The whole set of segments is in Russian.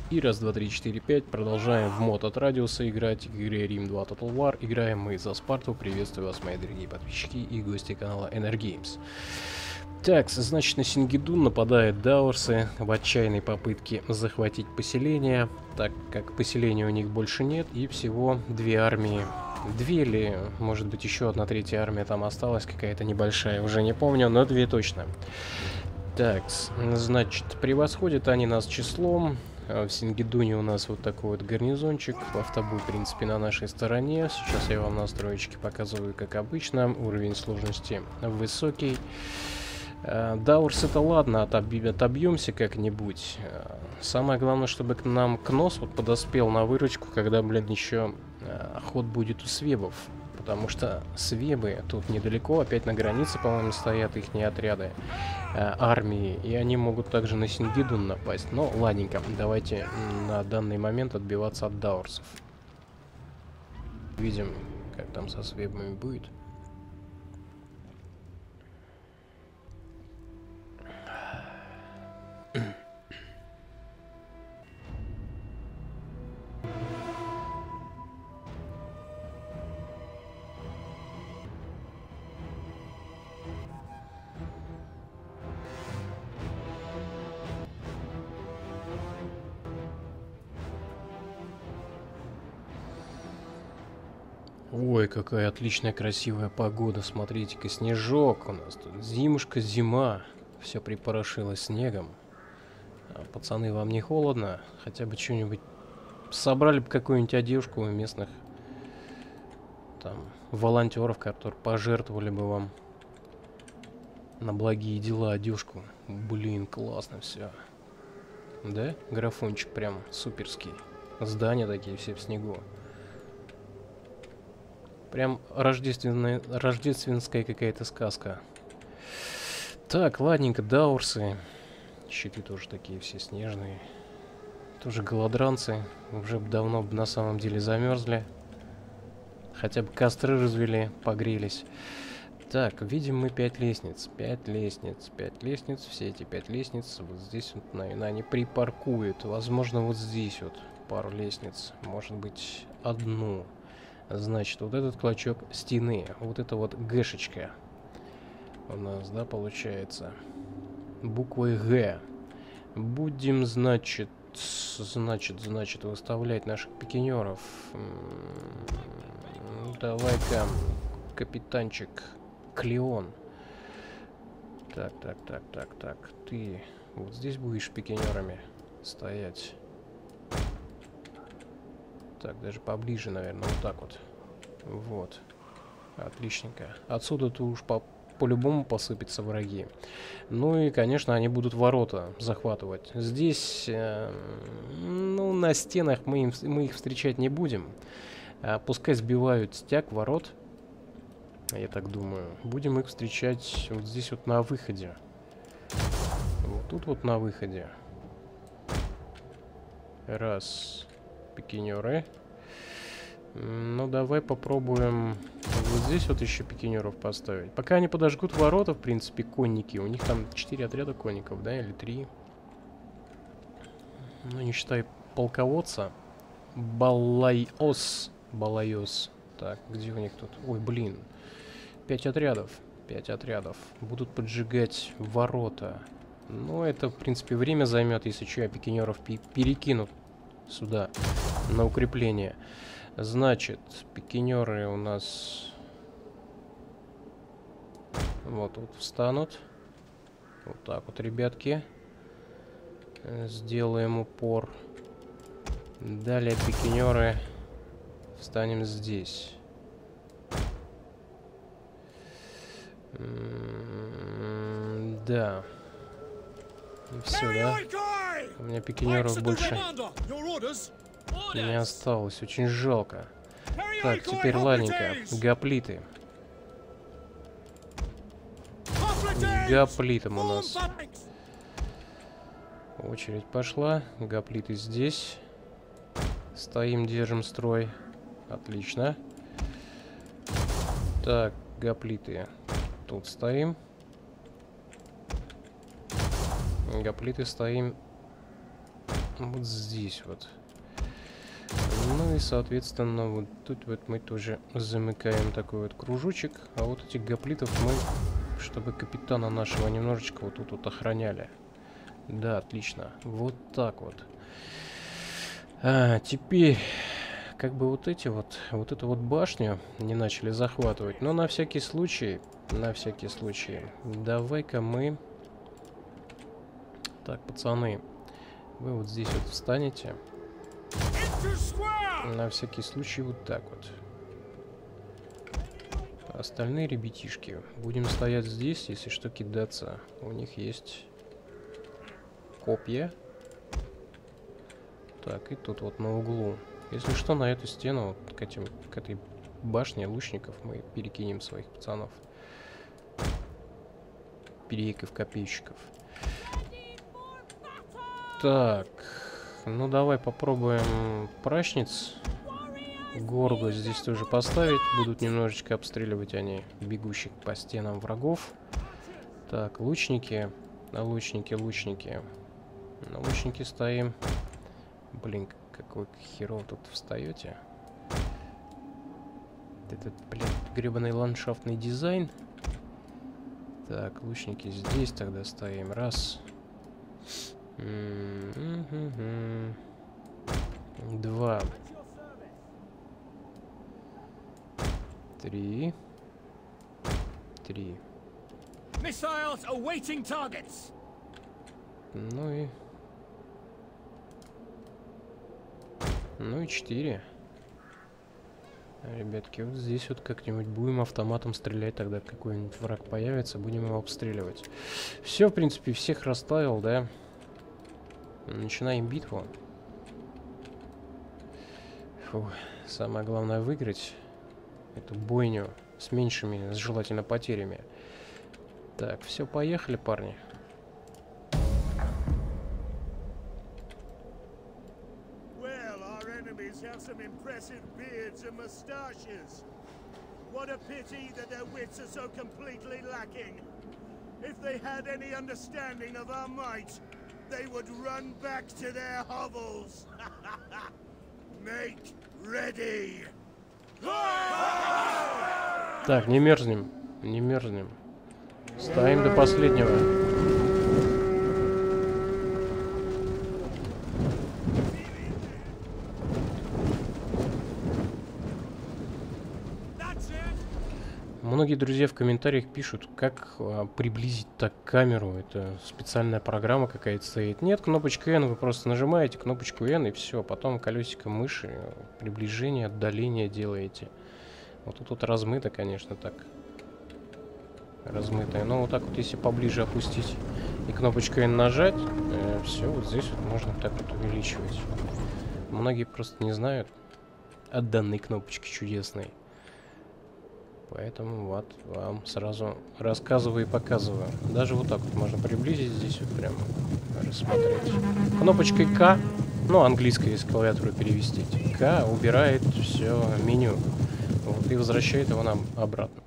И раз, два, три, четыре, пять. Продолжаем в мод от радиуса играть в игре Рим 2 Total War. Играем мы за Спарту. Приветствую вас, мои дорогие подписчики и гости канала Energames. Так, значит, на Сингидун нападают даурсы в отчаянной попытке захватить поселение, так как поселения у них больше нет, и всего две армии. Две или, может быть, еще одна третья армия там осталась, какая-то небольшая, уже не помню, но две точно. Так, значит, превосходят они нас числом. В Сингидуне у нас вот такой вот гарнизончик. Автобой, в принципе, на нашей стороне. Сейчас я вам настроечки показываю, как обычно. Уровень сложности высокий. Даурс это ладно, отобьемся как-нибудь. Самое главное, чтобы к нам Кнос вот подоспел на выручку, когда, блин, еще ход будет у свебов. Потому что свебы тут недалеко, опять на границе, по-моему, стоят их отряды армии. И они могут также на Сингидун напасть. Но ладненько, давайте на данный момент отбиваться от даурсов. Видим, как там со свебами будет. Ой, какая отличная красивая погода, смотрите-ка, снежок у нас тут, зимушка, зима, все припорошило снегом. А, пацаны, вам не холодно? Хотя бы что-нибудь собрали бы какую-нибудь одежку у местных там волонтеров, которые пожертвовали бы вам на благие дела одежку. Блин, классно все. Да? Графончик прям суперский. Здания такие все в снегу. Прям рождественская какая-то сказка. Так, ладненько, даурсы. Щиты тоже такие все снежные. Тоже голодранцы. Уже давно на самом деле замерзли. Хотя бы костры развели, погрелись. Так, видим мы 5 лестниц. 5 лестниц. 5 лестниц. Все эти 5 лестниц вот здесь вот, наверное, они припаркуют. Возможно, вот здесь вот пару лестниц. Может быть, одну. Значит, вот этот клочок стены, вот это вот гэшечка у нас, да, получается, буквой Г. Будем, значит, выставлять наших пикинеров. Давай-ка, капитанчик Клеон. Так, ты вот здесь будешь пикинерами стоять. Так, даже поближе, наверное, вот так вот. Вот. Отличненько. Отсюда-то уж по-любому посыпятся враги. Ну и, конечно, они будут ворота захватывать. Здесь, ну, на стенах мы их встречать не будем. Пускай сбивают стяг ворот. Я так думаю. Будем их встречать вот здесь вот на выходе. Вот тут вот на выходе. Раз. Пикинеры. Ну, давай попробуем вот здесь вот еще пикинеров поставить. Пока они подожгут ворота, в принципе, конники. У них там 4 отряда конников, да, или 3. Ну, не считай полководца. Балайос. Так, где у них тут? Ой, блин. 5 отрядов. 5 отрядов. Будут поджигать ворота. Ну, это, в принципе, время займет, если что, я пикинеров перекину сюда на укрепление. Значит, пикинеры у нас вот тут встанут. Вот так вот, ребятки. Сделаем упор. Далее пикинеры встанем здесь. Да. И все, да? У меня пикинеров больше не осталось. Очень жалко. Так, теперь ладненько. Гоплиты. Гоплитом у нас очередь пошла. Гоплиты здесь. Стоим, держим строй. Отлично. Так, гоплиты. Тут стоим. Гоплиты стоим вот здесь вот. Ну и, соответственно, вот тут вот мы тоже замыкаем такой вот кружочек. А вот этих гоплитов мы, чтобы капитана нашего немножечко вот тут вот охраняли. Да, отлично. Вот так вот. Теперь, как бы вот эти вот, вот эту вот башню не начали захватывать. Но на всякий случай, давай-ка мы... Так, пацаны, вы вот здесь вот встанете. На всякий случай вот так вот. Остальные ребятишки будем стоять здесь, если что, кидаться. У них есть копья. Так, и тут вот на углу. Если что, на эту стену, вот к этой башне лучников мы перекинем своих пацанов. Перейков-копейщиков. Так, ну давай попробуем прачниц. Горгу здесь тоже поставить. Будут немножечко обстреливать они бегущих по стенам врагов. Так, лучники. На лучники. На лучники стоим. Блин, какой херово тут встаете. Этот, блин, гребаный ландшафтный дизайн. Так, лучники здесь тогда стоим. Раз. Два. Три. Ну и 4. Ребятки, вот здесь вот как-нибудь будем автоматом стрелять, тогда какой-нибудь враг появится, будем его обстреливать. Все, в принципе, всех расставил, да? Начинаем битву. Фу, самое главное выиграть эту бойню с меньшими, желательно, потерями. Так, все, поехали, парни. Some impressive beards and mustaches. What a pity that their wits are so completely lacking. If they had any understanding of our might, they would run back to their hovels. Make ready. Так, не мерзнем, не мерзнем. Стоим до последнего. Многие друзья в комментариях пишут, как приблизить так камеру. Это специальная программа какая-то стоит. Нет, кнопочка N, вы просто нажимаете кнопочку N и все. Потом колесико мыши, приближение, отдаление делаете. Вот тут размыто, конечно, так. Размытое. Но вот так вот, если поближе опустить и кнопочку N нажать, все, вот здесь вот можно так вот увеличивать. Многие просто не знают о данной кнопочке чудесной. Поэтому вот вам сразу рассказываю и показываю. Даже вот так вот можно приблизить здесь вот прямо рассмотреть. Кнопочкой К, ну английское из клавиатуры перевести, К убирает все меню. Вот, и возвращает его нам обратно.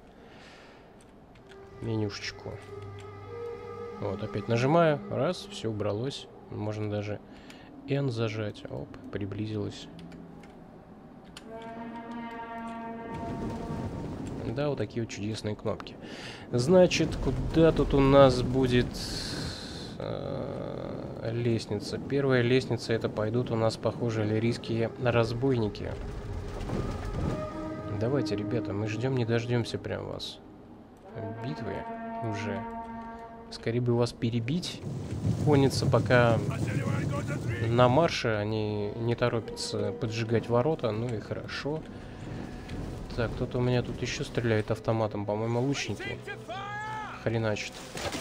Менюшечку. Вот, опять нажимаю, раз, все убралось. Можно даже N зажать. Оп, приблизилось. Да, вот такие вот чудесные кнопки. Значит, куда тут у нас будет лестница? Первая лестница, это пойдут у нас, похоже, лирийские разбойники. Давайте, ребята, мы ждем, не дождемся прям вас. Битвы уже. Скорее бы вас перебить. Конница пока на марше, они не торопятся поджигать ворота, ну и хорошо. Так, кто-то у меня тут еще стреляет автоматом, по-моему, лучники. Хреначит.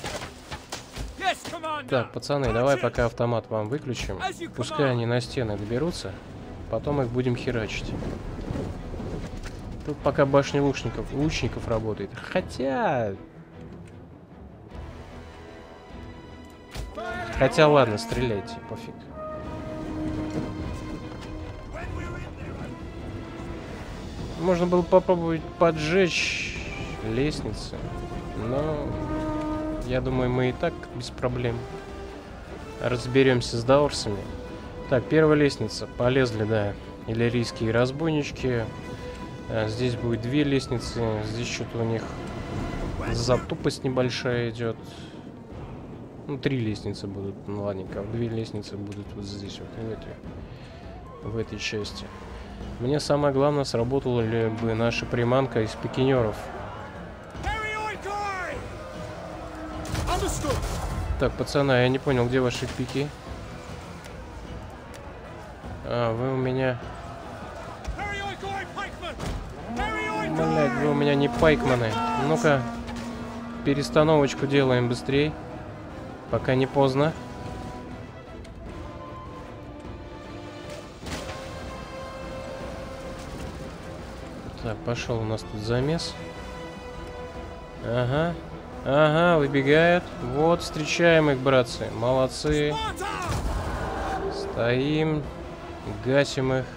Так, пацаны, давай пока автомат вам выключим. Пускай они на стены доберутся. Потом их будем херачить. Тут пока башня лучников работает. Хотя... ладно, стреляйте, пофиг. Можно было попробовать поджечь лестницы, но я думаю, мы и так без проблем разберемся с даурсами. Так, первая лестница. Полезли, да. Иллирийские разбойнички. Здесь будет 2 лестницы. Здесь что-то у них затупость небольшая идет. Ну, 3 лестницы будут. Ну, ладненько. 2 лестницы будут вот здесь, вот в этой части. Мне самое главное, сработала ли бы наша приманка из пикинеров. Так, пацаны, я не понял, где ваши пики? А, вы у меня... Блять, вы у меня не пайкманы. Ну-ка, перестановочку делаем быстрей. Пока не поздно. Так, пошел у нас тут замес. Ага. Ага, выбегают. Вот, встречаем их, братцы. Молодцы. Стоим. Гасим их.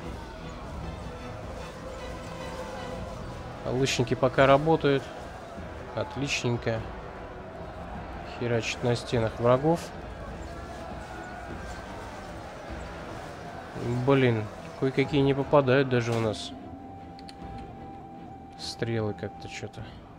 Лучники пока работают. Отличненько. Херачит на стенах врагов. Блин, кое-какие не попадают даже у нас. Стрелы как-то что-то.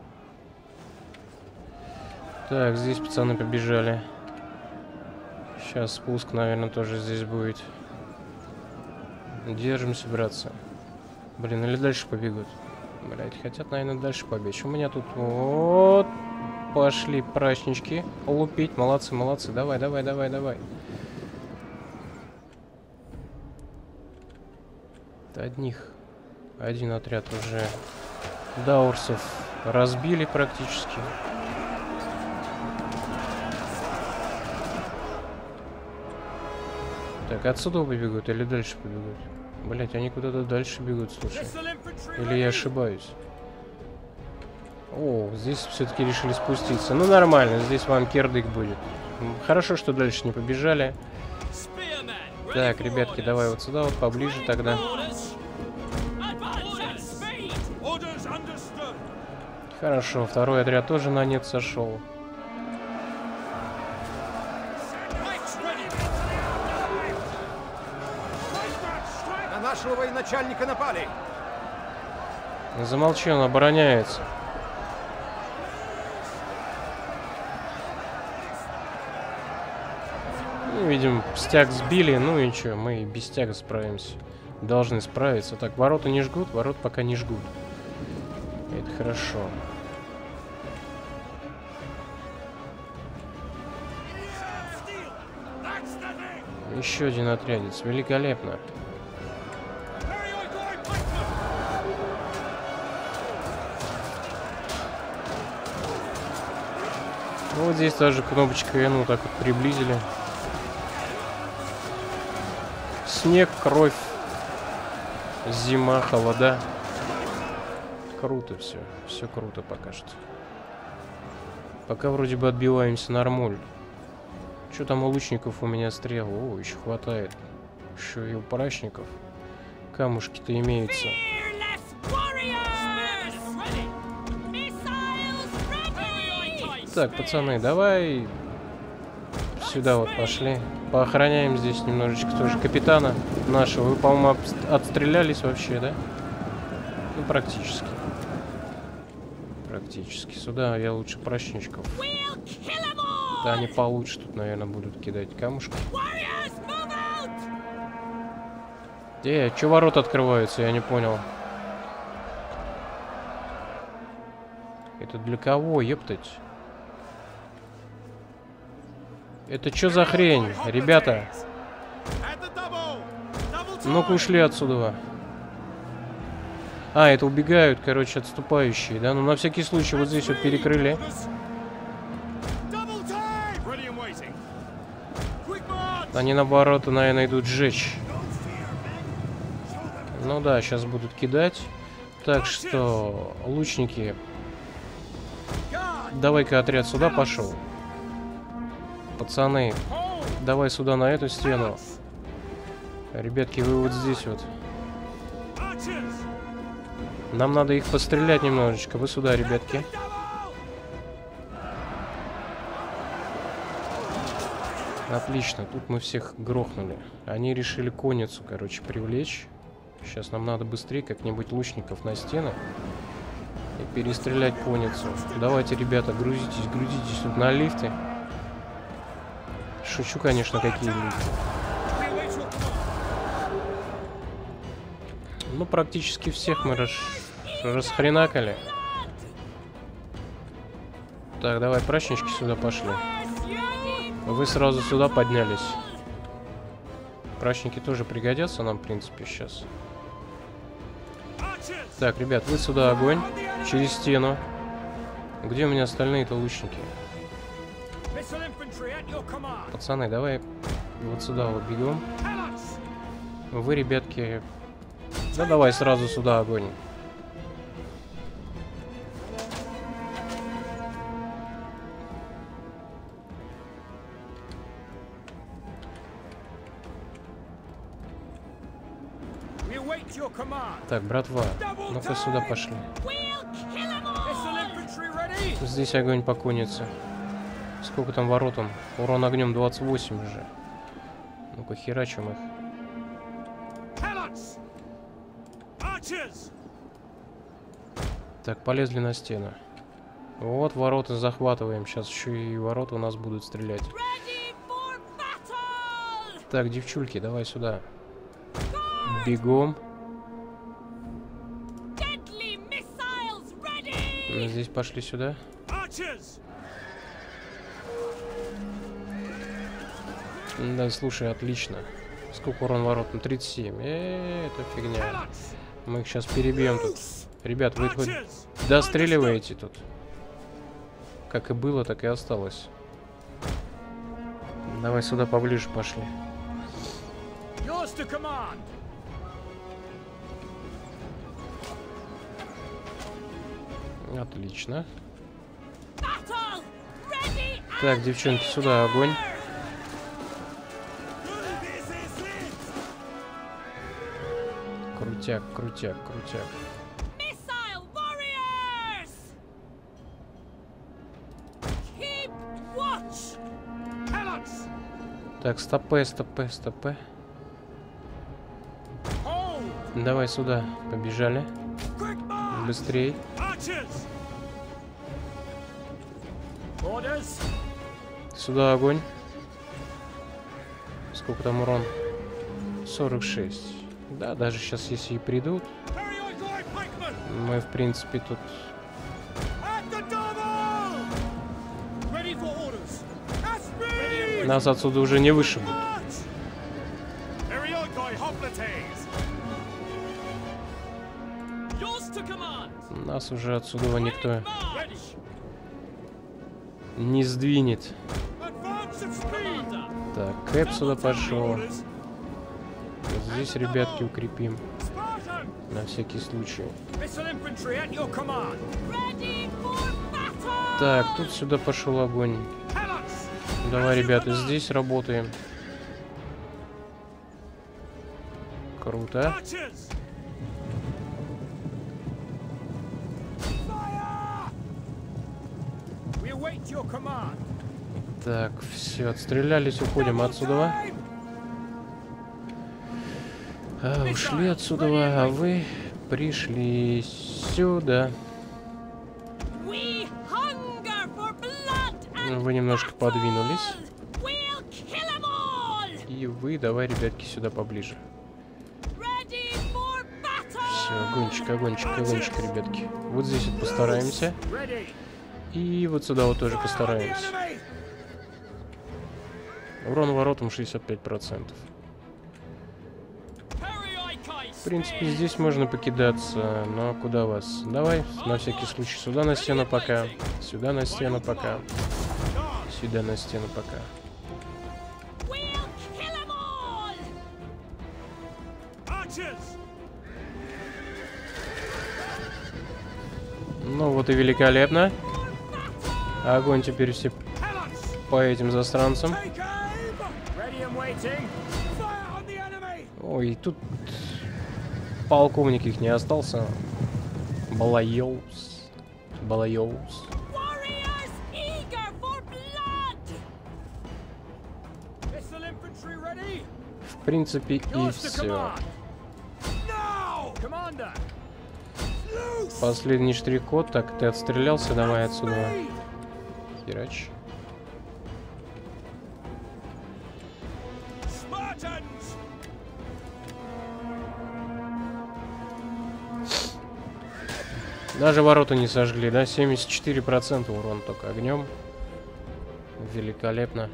Так, здесь пацаны побежали. Сейчас спуск, наверное, тоже здесь будет. Держимся, братцы. Блин, или дальше побегут. Блять, хотят, наверное, дальше побечь. У меня тут вот пошли прачнички лупить. Молодцы, молодцы. Давай, давай, давай, давай. Один отряд уже даурсов разбили практически. Так, отсюда побегут или дальше побегут? Блять, они куда-то дальше бегут, слушай. Или я ошибаюсь? О, здесь все-таки решили спуститься. Ну, нормально, здесь вам кирдык будет. Хорошо, что дальше не побежали. Так, ребятки, давай вот сюда, вот поближе тогда. Хорошо, второй отряд тоже на нет сошел. На нашего военачальника напали. Замолчи, он обороняется. Ну, видим, стяг сбили, ну и ничего, мы и без стяга справимся. Должны справиться. Так, ворота не жгут, ворот пока не жгут. Это хорошо. Еще один отрядец. Великолепно. Вот здесь тоже кнопочкой, ну, так вот приблизили. Снег, кровь, зима, холода. Круто все. Все круто пока что. Пока вроде бы отбиваемся нормуль. Что там у лучников у меня стрел? О, еще хватает. Еще и у прачников. Камушки-то имеются. Так, пацаны, давай сюда вот пошли. Поохраняем здесь немножечко тоже капитана нашего. Вы, по-моему, отстрелялись вообще, да? Ну, практически. Практически. Сюда я лучше прачничков. Да, они получше тут, наверное, будут кидать камушки. Че ворота открываются, я не понял. Это для кого, ептать? Это что за хрень, ребята? Ну-ка ушли отсюда. А, это убегают, короче, отступающие, да? Ну, на всякий случай вот здесь вот перекрыли. Они, наоборот, наверное, идут сжечь. Ну да, сейчас будут кидать. Так что, лучники, давай-ка отряд сюда пошел. Пацаны, давай сюда на эту стену. Ребятки, вы вот здесь вот. Нам надо их пострелять немножечко. Вы сюда, ребятки. Отлично, тут мы всех грохнули. Они решили конницу, короче, привлечь. Сейчас нам надо быстрее как-нибудь лучников на стены и перестрелять конницу. Давайте, ребята, грузитесь, грузитесь тут на лифты. Шучу, конечно, какие лифты. Ну, практически всех мы расхренакали. Так, давай, прачнички сюда пошли. Вы сразу сюда поднялись. Прачники тоже пригодятся нам, в принципе, сейчас. Так, ребят, вы сюда огонь. Через стену. Где у меня остальные-то лучники? Пацаны, давай вот сюда вот бегом. Вы, ребятки... Да давай сразу сюда огонь. Так, братва, ну-ка сюда пошли. Здесь огонь по коннице. Сколько там воротам? Урон огнем 28 уже. Ну-ка херачим их. Так, полезли на стену. Вот ворота захватываем. Сейчас еще и ворота у нас будут стрелять. Так, девчульки, давай сюда. Бегом. Здесь пошли сюда. Да, слушай, отлично. Сколько урон ворот? Ну, 37. Это фигня. Мы их сейчас перебьем тут. Ребят, вы хоть достреливаете тут? Как и было, так и осталось. Давай сюда поближе пошли. Отлично. Так, девчонки, сюда огонь. Крутяк, крутяк, крутяк. Так, стопэ, стопэ, стопэ. Давай сюда, побежали. Быстрей. Сюда огонь. Сколько там урон? 46. Да, даже сейчас, если и придут, мы, в принципе, тут... Нас отсюда уже не вышибут. Нас уже отсюда никто не сдвинет. Так, Кэп сюда пошел. Здесь, ребятки, укрепим. На всякий случай. Так, тут сюда пошел огонь. Давай, ребята, здесь работаем. Круто. Так, все, отстрелялись, уходим отсюда. Ушли отсюда, а вы пришли сюда. Вы немножко подвинулись. И вы, давай, ребятки, сюда поближе. Все, огончик, огончик, огончик, ребятки. Вот здесь вот постараемся. И вот сюда вот тоже постараемся. Урон воротам 65%. В принципе, здесь можно покидаться, но куда вас? Давай, на всякий случай, сюда на стену пока. Сюда на стену пока. Сюда на стену пока. Ну вот и великолепно. Огонь теперь все по этим засранцам. Ой, тут полковник их не остался. Балайоус. Балайоус. В принципе, и все. Последний штрих-код. Так, ты отстрелялся, давай отсюда. Херач. Даже ворота не сожгли, да? 74% урон только огнем. Великолепно.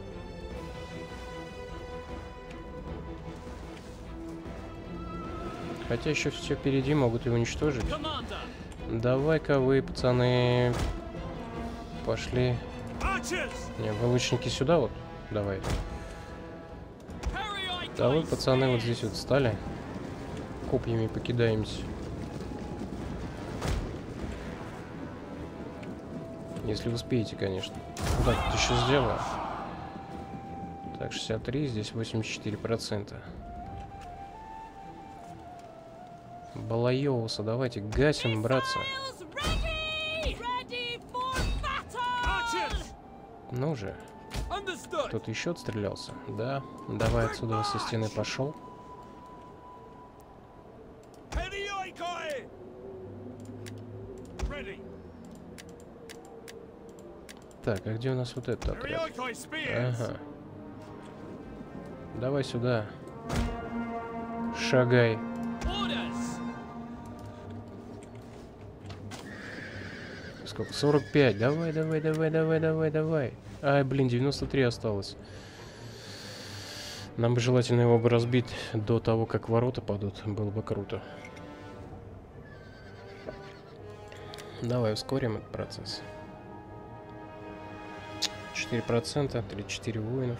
Хотя еще все впереди, могут его уничтожить. Давай-ка вы, пацаны, пошли. Не, вы лучники сюда вот. Давай. Да вы, пацаны, вот здесь вот встали. Копьями покидаемся. Если успеете, конечно. Ну так, вот еще сделаю. Так, 63, здесь 84%. Балайоуса, давайте гасим, братцы. Ну же. Кто-то еще отстрелялся? Да. Давай отсюда со стены пошел. Так, а где у нас вот этот отряд? Ага. Давай сюда. Шагай. Сколько? 45. Давай, давай, давай, давай, давай, давай. Ай, блин, 93 осталось. Нам бы желательно его бы разбить до того, как ворота падут. Было бы круто. Давай ускорим этот процесс. 4%, 34 воинов.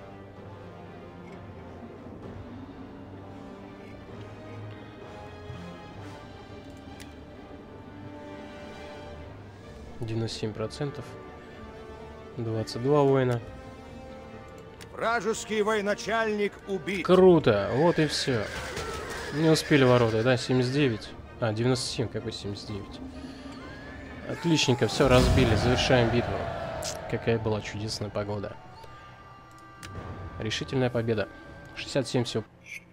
%, 22 воина. Вражеский военачальник убит. Круто, вот и все. Не успели ворота, да, 79. А, 97, какой 79. Отличненько, все разбили, завершаем битву. Какая была чудесная погода. Решительная победа. 67 всего.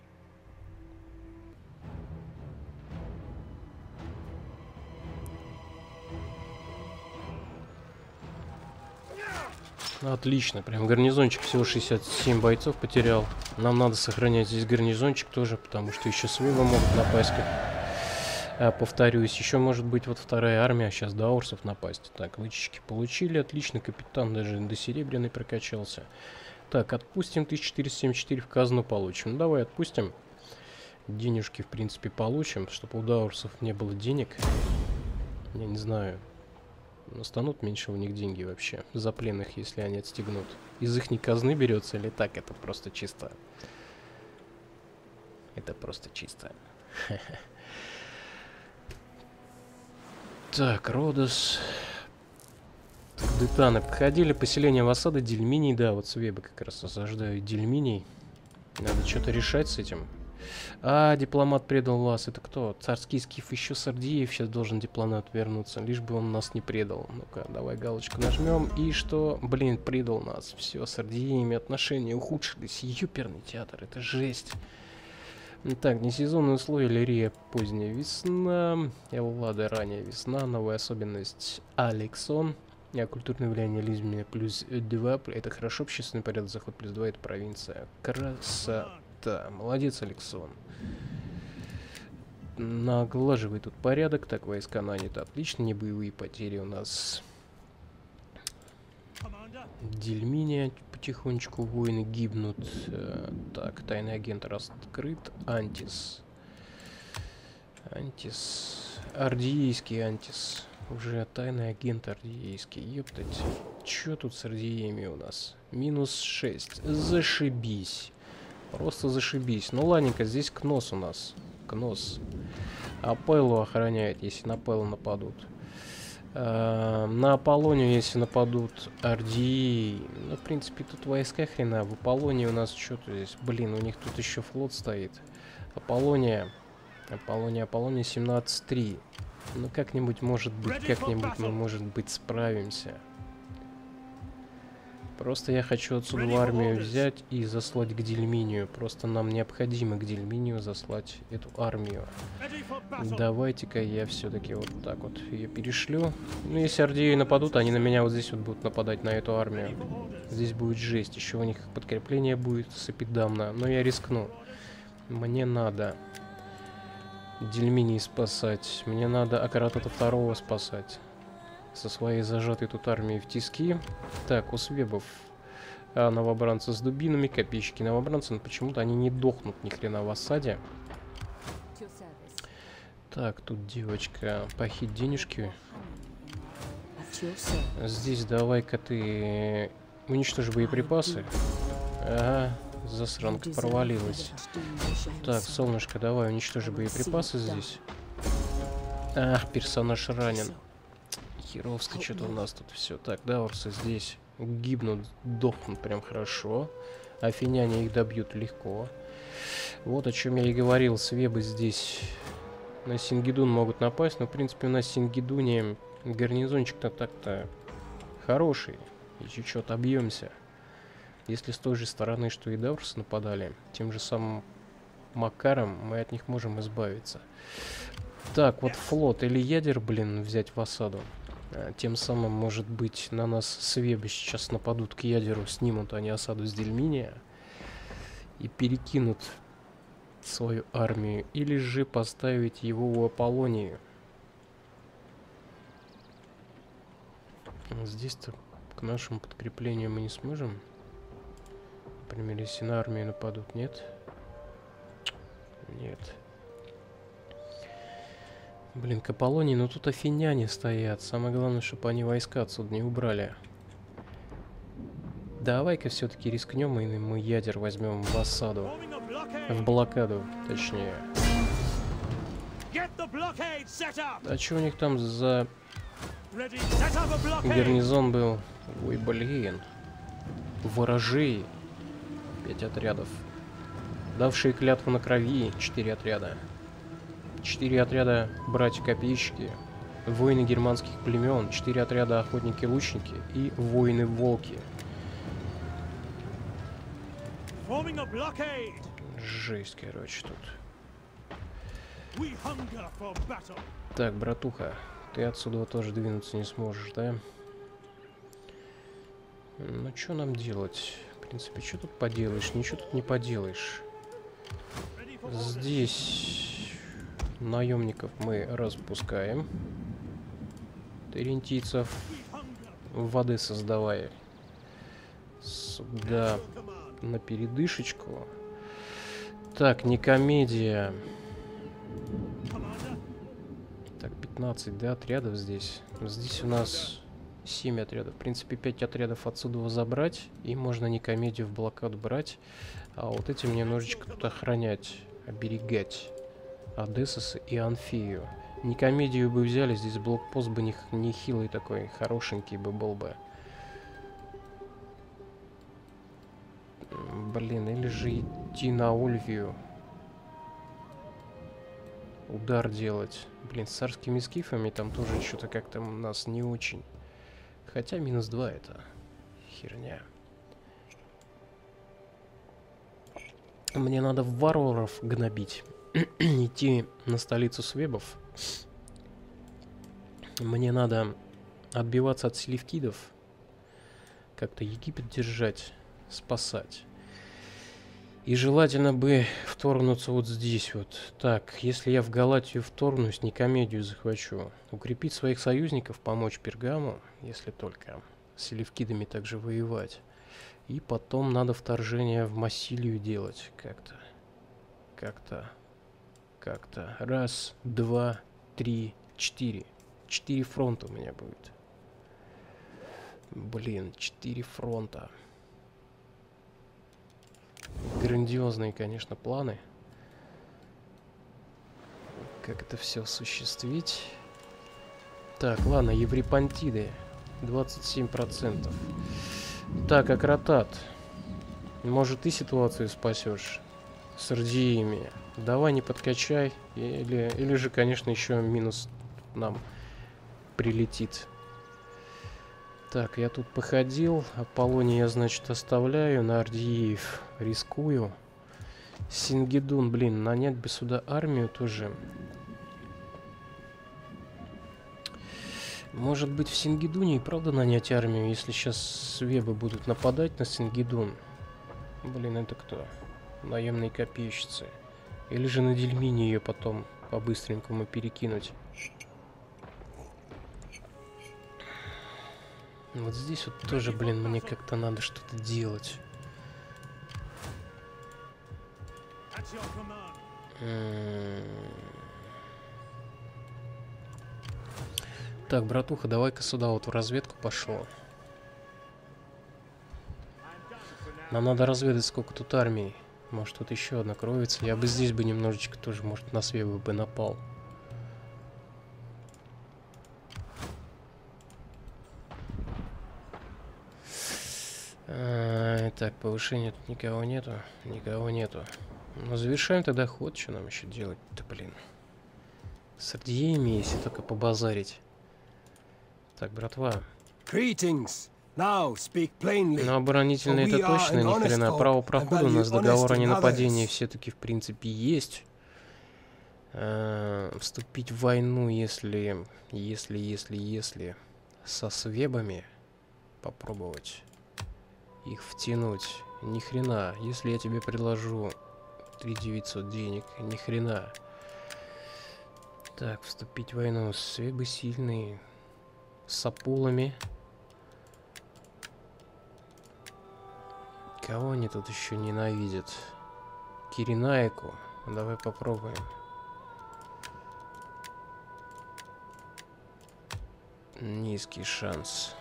Отлично, прям гарнизончик всего 67 бойцов потерял. Нам надо сохранять здесь гарнизончик тоже, потому что еще свивы могут напасть. Повторюсь, еще может быть вот вторая армия, сейчас до аурсов напасть. Так, лычечки получили, отлично, капитан даже до серебряной прокачался. Так, отпустим 1474 в казну получим. Ну, давай отпустим. Денежки, в принципе, получим, чтобы у даурсов не было денег. Я не знаю. Станут меньше у них деньги вообще за пленных, если они отстегнут. Из их казны берется или так? Это просто чисто. Это просто чисто. Так, Родос. Детаны подходили. Поселение в осаде Дельминий. Да, вот Свебы как раз осаждают Дельминий. Надо что-то решать с этим. А, дипломат предал вас. Это кто? Царский скиф, еще Сардиев сейчас должен дипломат вернуться. Лишь бы он нас не предал. Ну-ка, давай галочку нажмем. И что? Блин, предал нас. Все, с Сардиевыми отношения ухудшились. Юперный театр, это жесть. Так, несезонные условия. Лирия поздняя весна. Эллада ранняя весна. Новая особенность Алексон. Культурное влияние Лизмина плюс 2. Это хорошо. Общественный порядок, заход плюс 2. Это провинция. Красота. Молодец, Алексон. Наглаживай тут порядок. Так, войска наняты. Отлично. Не боевые потери у нас. Дельминия. Потихонечку воины гибнут. Так, тайный агент раскрыт. Антис. Ардиейский Антис. Уже тайный агент ардиейский. Ептать. Чё тут с ардиеями у нас? Минус 6. Зашибись. Просто зашибись. Ну ладненько, здесь Кнос у нас. Кнос. А Пеллу охраняет, если на Пеллу нападут. На Аполлонию, если нападут Ардии. Ну, в принципе, тут войска хрена. В Аполлонии у нас что-то здесь. Блин, у них тут еще флот стоит. Аполлония 17-3. Ну, как-нибудь, может быть, мы, может быть, справимся. Просто я хочу отсюда армию взять и заслать к Дельминию. Просто нам необходимо к Дельминию заслать эту армию. Давайте-ка я все-таки вот так вот ее перешлю. Ну, если Ардеи нападут, они на меня вот здесь вот будут нападать, на эту армию. Здесь будет жесть. Еще у них подкрепление будет сапидамно. Но я рискну. Мне надо Дельминии спасать. Мне надо Акаратата II спасать. Со своей зажатой тут армией в тиски. Так, у свебов новобранцы с дубинами, копейщики новобранцы, но почему-то они не дохнут ни хрена в осаде. Так, тут девочка, похить денежки. Здесь давай-ка ты уничтожи боеприпасы. Ага, засранка провалилась. Так, солнышко, давай уничтожи боеприпасы здесь. Ах, персонаж ранен. Херовско что-то у нас тут все. Так, даурсы здесь гибнут, дохнут прям хорошо. Афиняне их добьют легко. Вот о чем я и говорил. Свебы здесь на Сингидун могут напасть. Но, в принципе, у нас в Сингидуне гарнизончик-то так-то хороший. И чуть-чуть отобьемся. Если с той же стороны, что и даурсы нападали, тем же самым макаром мы от них можем избавиться. Так, вот флот или ядер, блин, взять в осаду. Тем самым, может быть, на нас свебы сейчас нападут к ядеру, снимут они осаду с Дельминия и перекинут свою армию. Или же поставить его у Аполлонии. Здесь-то к нашему подкреплению мы не сможем. Например, если на армию нападут, нет? Нет. Блин, к Аполлонии, но тут афиняне стоят. Самое главное, чтобы они войска отсюда не убрали. Давай-ка все-таки рискнем, и мы ядер возьмем в осаду. В блокаду, точнее. А что у них там за гарнизон был? Ой, блин. Ворожей. 5 отрядов. Давшие клятву на крови. 4 отряда. 4 отряда братья-копейщики, воины германских племен, 4 отряда охотники-лучники и воины-волки. Жесть, короче, тут. Так, братуха, ты отсюда тоже двинуться не сможешь, да? Ну, что нам делать? В принципе, что тут поделаешь? Ничего тут не поделаешь. Здесь... наемников мы распускаем. Терентийцев воды создавая сюда на передышечку. Так, Никомедия. Так, 15, да, отрядов здесь. Здесь у нас 7 отрядов. В принципе, 5 отрядов отсюда забрать. И можно Никомедию в блокаду брать. А вот этим немножечко тут охранять, оберегать. Одессоса и Анфию. Никомедию бы взяли, здесь блокпост бы не хилый такой, хорошенький бы был бы. Блин, или же идти на Ульвию. Удар делать. Блин, с царскими скифами там тоже что-то как-то у нас не очень. Хотя -2 это херня. Мне надо варваров гнобить. Идти на столицу свебов. Мне надо отбиваться от селевкидов. Как-то Египет держать, спасать. И желательно бы вторгнуться вот здесь вот. Так, если я в Галатию вторгнусь, Никомедию захвачу. Укрепить своих союзников, помочь Пергаму, если только. С селевкидами также воевать. И потом надо вторжение в Массилию делать как-то. Как-то. Раз, два, три, 4. 4 фронта у меня будет. Блин, 4 фронта. Грандиозные, конечно, планы. Как это все осуществить? Так, ладно, Еврипонтиды. 27%. Так, Акротат. Может, ты ситуацию спасешь с ардеями? Давай не подкачай. Или же, конечно, еще минус нам прилетит. Так, я тут походил. Аполлоний я, значит, оставляю. На Ардиев рискую. Сингидун, блин, нанять бы сюда армию тоже. Может быть, в Сингидуне и правда нанять армию, если сейчас свебы будут нападать на Сингидун. Блин, это кто? Наемные копейщицы. Или же на Дельмине ее потом по-быстренькому перекинуть. Вот здесь вот тоже, блин, мне как-то надо что-то делать. Так, братуха, давай-ка сюда вот в разведку пошло. Нам надо разведать, сколько тут армий. Может, тут еще одна кроется. Я бы здесь бы немножечко тоже, может, на свебы бы напал. Так, повышения тут никого нету. Никого нету. Ну, завершаем тогда ход. Что нам еще делать-то, блин? С ардиеми, если только побазарить. Так, братва. Но оборонительные это точно ни хрена. Право прохода у нас, договор о ненападении все-таки в принципе есть. Вступить в войну, если со свебами попробовать их втянуть. Ни хрена. Если я тебе предложу 3900 денег, ни хрена. Так, вступить в войну. Свебы сильные. С апулами. Кого они тут еще ненавидят? Киринаику. Давай попробуем. Низкий шанс.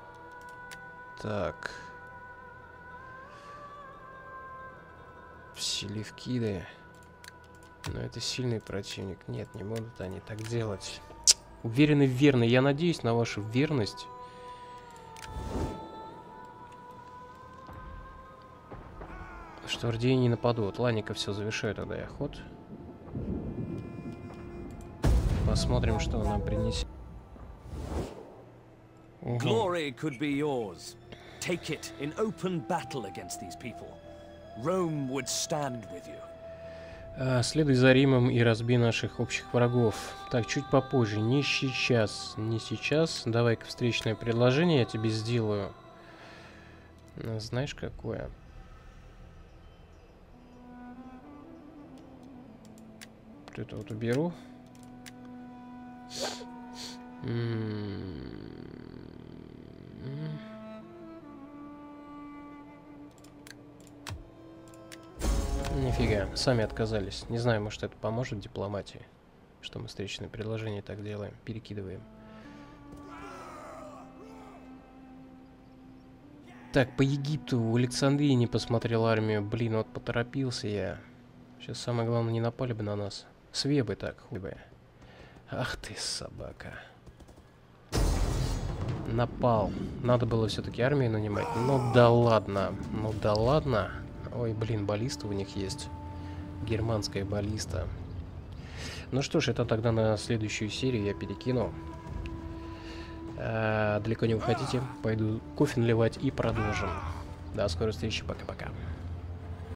Так. Селевкиды. Но это сильный противник. Нет, не будут они так делать. Уверены в верной. Я надеюсь на вашу верность. Что ардии не нападут. Ланника все завершает тогда я ход. Посмотрим, что она принесет. Glory could be yours. Take it in open battle against these people. Rome would stand with you. Следуй за Римом и разби наших общих врагов. Так, чуть попозже. Не сейчас. Не сейчас. Давай-ка встречное предложение я тебе сделаю. Знаешь, какое? Вот это вот уберу. Нифига, сами отказались. Не знаю, может, это поможет в дипломатии, что мы встречное предложение так делаем, перекидываем. Так, по Египту, в Александрии не посмотрел армию. Блин, вот поторопился я. Сейчас самое главное, не напали бы на нас. Свебы так, хуй бы. Ах ты, собака. Напал. Надо было все-таки армию нанимать. Ну да ладно. Ну да ладно. Ой, блин, баллиста у них есть. Германская баллиста. Ну что ж, это тогда на следующую серию я перекину. Далеко не уходите. Пойду кофе наливать и продолжим. До скорой встречи. Пока-пока.